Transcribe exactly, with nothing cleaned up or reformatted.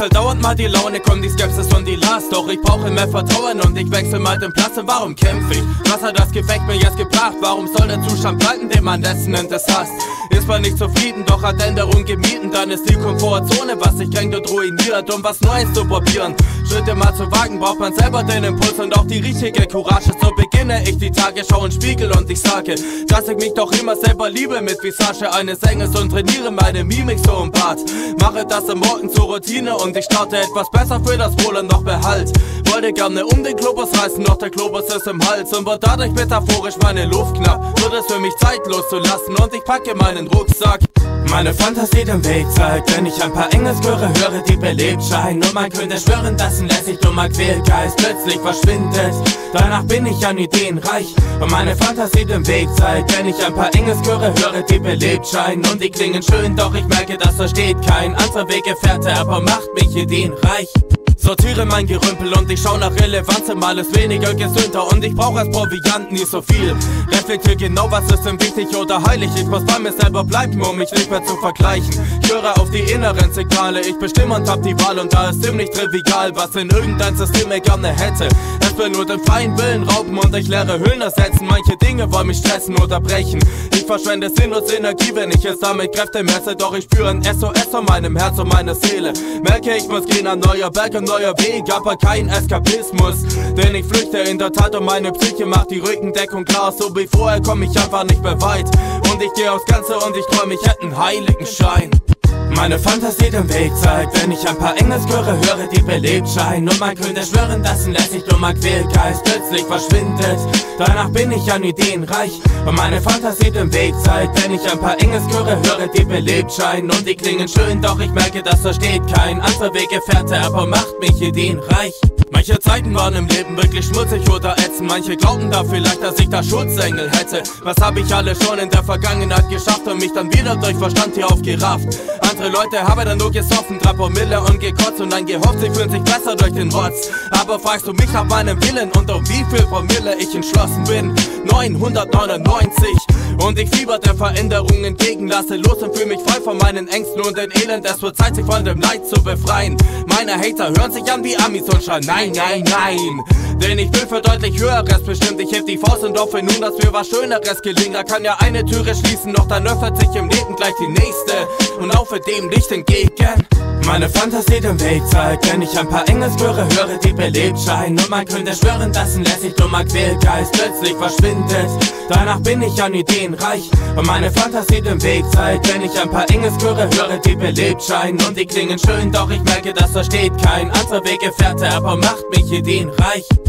wechsel dauernd mal die Laune, kommt die Skepsis und die Last. Doch ich brauche mehr Vertrauen und ich wechsel mal den Platz. Und warum kämpfe ich? Was hat das Gefecht mir jetzt gebracht? Warum soll der Zustand bleiben, den man letzten nennt es Hass? Ist man nicht zufrieden, doch hat Änderung gemieden, dann ist die Komfortzone, was sich kränkt und ruiniert. Um was Neues zu probieren, Schritte mal zu wagen, braucht man selber den Impuls und auch die richtige Courage. So beginne ich die Tage, schau in den Spiegel und ich sage, dass ich mich doch immer selber liebe mit Visage eines Engels und trainiere meine Mimik so im Bad. Mache das am Morgen zur Routine und ich starte etwas besser für das Wohl und noch Behalt. Wollte gerne um den Globus reißen, doch der Globus ist im Hals und wird dadurch metaphorisch meine Luft knapp. Wird es für mich Zeit loszulassen und ich packe meinen Rucksack. Meine Fantasie den Weg zeigt, wenn ich ein paar Engelschöre höre, die belebt scheinen. Und man könnte schwören, dass ein lässig dummer Quälgeist plötzlich verschwindet. Danach bin ich an Ideen reich und meine Fantasie den Weg zeigt, wenn ich ein paar Engelschöre höre, die belebt scheinen. Und die klingen schön, doch ich merke, das versteht kein anderer Weggefährte, aber macht mich ideenreich. Sortiere mein Gerümpel und ich schau nach Relevanz, immer alles weniger gesünder und ich brauch als Proviant nie so viel. Reflektiere genau, was ist denn wichtig oder heilig. Ich muss bei mir selber bleiben, um mich nicht mehr zu vergleichen. Ich höre auf die inneren Signale, ich bestimme und hab die Wahl und da ist ziemlich trivial, was in irgendein System ich gerne hätte. Es will nur den freien Willen rauben und ich leere Hüllen ersetzen. Manche Dinge wollen mich stressen oder brechen. Ich verschwende sinnlos Energie, wenn ich es damit Kräfte messe, doch ich spüre ein S O S von meinem Herz und meiner Seele. Merke, ich muss gehen an neuer Berg und neuer Weg, aber kein Eskapismus, denn ich flüchte in der Tat und meine Psyche macht die Rückendeckung klar. So wie vorher komm ich einfach nicht mehr weit und ich gehe aufs Ganze und ich träum, ich hätte einen heiligen Schein. Meine Fantasie den Weg zeigt, wenn ich ein paar Engelschöre höre, die belebt scheinen. Und man könnte schwören, dass ein lässig dummer Quälgeist plötzlich verschwindet. Danach bin ich an Ideen reich und meine Fantasie den Weg zeigt, wenn ich ein paar Engelschöre höre, die belebt scheinen. Und die klingen schön, doch ich merke, das versteht kein anderer Weggefährte, aber macht mich ideenreich. Manche Zeiten waren im Leben wirklich schmutzig oder ätzend. Manche glaubten da vielleicht, dass ich da Schutzengel hätte. Was hab ich alles schon in der Vergangenheit geschafft und mich dann wieder durch Verstand hier aufgerafft. Andere Leute haben dann nur gesoffen, drei Promille und gekotzt und dann gehofft, sie fühlen sich besser durch den Rotz. Aber fragst du mich nach meinem Willen und um wie viel Promille ich entschlossen bin? neunhundertneunundneunzig. Und ich fieber der Veränderung entgegen, lasse los und fühl mich frei von meinen Ängsten und den Elend. Es wird Zeit, sich von dem Leid zu befreien. Meine Hater hören sich an wie Amis und schreien nein, nein, nein. Denn ich will für deutlich Höheres bestimmt. Ich heb die Faust und hoffe nun, dass mir was Schöneres gelingt. Da kann ja eine Türe schließen, doch dann öffnet sich im Leben gleich die nächste und laufe dem Licht entgegen. Meine Fantasie den Weg zeigt, wenn ich ein paar Engelschöre höre, die belebt scheinen. Und man könnte schwören, dass ein lässig dummer Quälgeist plötzlich verschwindet. Danach bin ich an Ideen reich und meine Fantasie den Weg zeigt, wenn ich ein paar Engelschöre höre, die belebt scheinen. Und die klingen schön, doch ich merke, das versteht kein anderer Weggefährte, aber macht mich ideenreich.